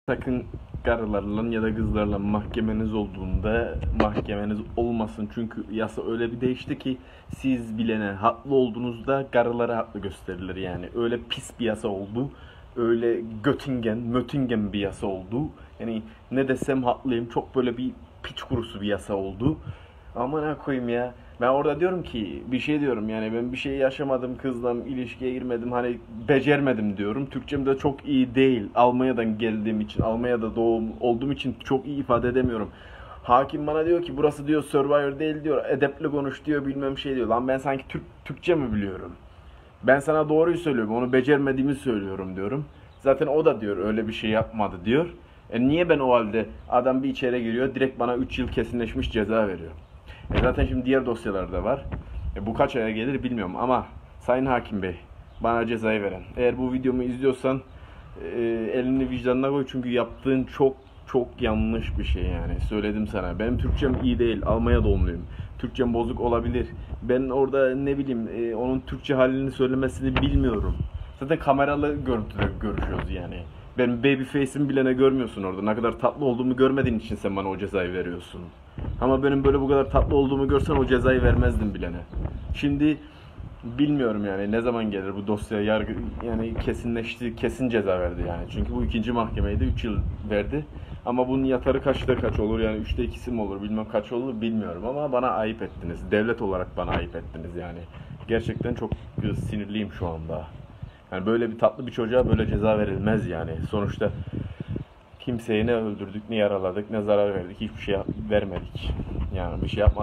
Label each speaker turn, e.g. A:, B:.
A: Sakın karılarla ya da kızlarla mahkemeniz olduğunda mahkemeniz olmasın. Çünkü yasa öyle bir değişti ki siz bilene haklı olduğunuzda karılara haklı gösterilir yani. Öyle pis bir yasa oldu. Öyle Möttingen bir yasa oldu. Yani ne desem haklıyım. Çok böyle bir piç kurusu bir yasa oldu. Ama ne koyayım ya. Ben orada diyorum ki bir şey diyorum yani ben bir şey yaşamadım kızla ilişkiye girmedim hani becermedim diyorum. Türkçem de çok iyi değil. Almanya'dan geldiğim için Almanya'da doğum olduğum için çok iyi ifade edemiyorum. Hakim bana diyor ki burası diyor Survivor değil diyor edepli konuş diyor bilmem şey diyor. Lan ben sanki Türkçe mi biliyorum? Ben sana doğruyu söylüyorum onu becermediğimi söylüyorum diyorum. Zaten o da diyor öyle bir şey yapmadı diyor. Niye ben o halde adam bir içeri giriyor direkt bana 3 yıl kesinleşmiş ceza veriyor. Zaten şimdi diğer dosyalarda var. Bu kaç aya gelir bilmiyorum ama Sayın Hakim Bey bana cezayı veren. Eğer bu videomu izliyorsan elini vicdanına koy çünkü yaptığın çok yanlış bir şey yani. Söyledim sana. Benim Türkçem iyi değil. Almanya doğumluyum. Türkçem bozuk olabilir. Ben orada ne bileyim onun Türkçe halini söylemesini bilmiyorum. Zaten kameralı görüntüde görüşüyoruz yani. Benim baby face'imi bilene görmüyorsun orada. Ne kadar tatlı olduğumu görmediğin için sen bana o cezayı veriyorsun. Ama benim böyle bu kadar tatlı olduğumu görsen o cezayı vermezdin bilene. Şimdi bilmiyorum yani ne zaman gelir bu dosya yargı yani kesinleşti kesin ceza verdi yani. Çünkü bu ikinci mahkemeydi 3 yıl verdi. Ama bunun yatarı kaç olur yani 3'te 2'si mi olur bilmem kaç olur bilmiyorum ama bana ayıp ettiniz. Devlet olarak bana ayıp ettiniz yani. Gerçekten çok sinirliyim şu anda. Yani böyle bir tatlı bir çocuğa böyle ceza verilmez yani. Sonuçta kimseyi ne öldürdük, ne yaraladık, ne zarar verdik, hiçbir şey vermedik. Yani bir şey yapmadık.